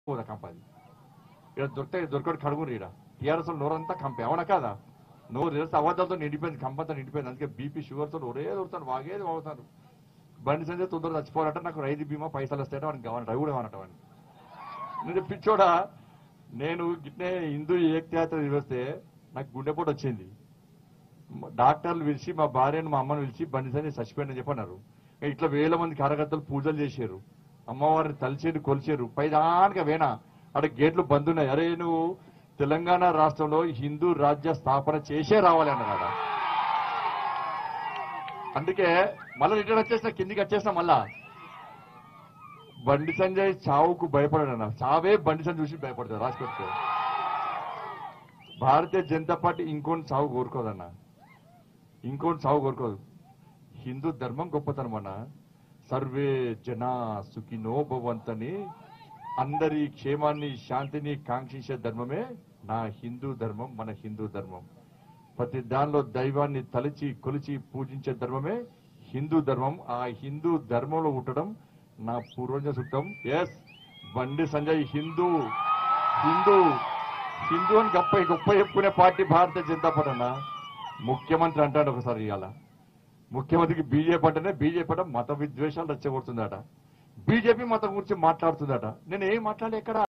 పోదా కంపది ఇక్కడ దొరకడు కడుగురు ఇక్కడ టీఆర్ఎస్ నోరంతా కంపే అవునా కాదా నోరు తెలిస్తే అబద్ధాలతో నిండిపోయింది కంపంతా నిండిపోయింది అందుకే బీపీ షుగర్తో ఒరే దొరుకుతాను వాగేది వాగుతాను బండి సంజయ్ తొందర చచ్చిపోవాలంటే నాకు రైతు బీమా పైసలు వస్తాయంటే వాడికి కావాలి రవి కూడా అనట వాడిని నేను పిచ్చోడా నేను గిట్నే హిందూ ఏకయాత్ర వస్తే నాకు గుండెపోటు వచ్చింది డాక్టర్లు పిలిచి మా భార్యను మా అమ్మను పిలిచి బండి సంజయ్ చచ్చిపోయిందని చెప్పన్నారు ఇట్లా వేల మంది కార్యకర్తలు పూజలు చేశారు అమ్మవారిని తలిచేరు కొలిచారు పైదానిక వేనా అక్కడ గేట్లు బంద్ ఉన్నాయి అరే నువ్వు తెలంగాణ రాష్ట్రంలో హిందూ రాజ్య స్థాపన చేసే రావాలి అన్నాడు అందుకే మళ్ళీ రిటర్న్ వచ్చేసిన కిందికి వచ్చేసిన మళ్ళా బండి సంజయ్ చావుకు భయపడాడన్న చావే బండి సంజయ్ చూసి భయపడతాడు రాష్ట్రపతి భారతీయ జనతా పార్టీ ఇంకోటి చావు కోరుకోదన్న ఇంకోటి చావు కోరుకోదు హిందూ ధర్మం గొప్పతనం అన్న సర్వే జనా సుఖినో భవంతని అందరి క్షేమాన్ని శాంతిని కాంక్షించే ధర్మమే నా హిందూ ధర్మం మన హిందూ ధర్మం ప్రతి దానిలో దైవాన్ని తలిచి కొలిచి పూజించే ధర్మమే హిందూ ధర్మం ఆ హిందూ ధర్మంలో ఉండడం నా పూర్వజ సుఖం ఎస్ బండి సంజయ్ హిందూ హిందూ హిందూ అని గొప్ప చెప్పుకునే పార్టీ భారతీయ జనతా పార్టీ అన్న ముఖ్యమంత్రి అంటాడు ఒకసారి ఇవాళ ముఖ్యమంత్రికి బీజేపీ అంటేనే బీజేపీ అంటే మత విద్వేషాలు రెచ్చగొడుతుందట బీజేపీ మతం గురించి మాట్లాడుతుందట నేను ఏం మాట్లాడే ఎక్కడ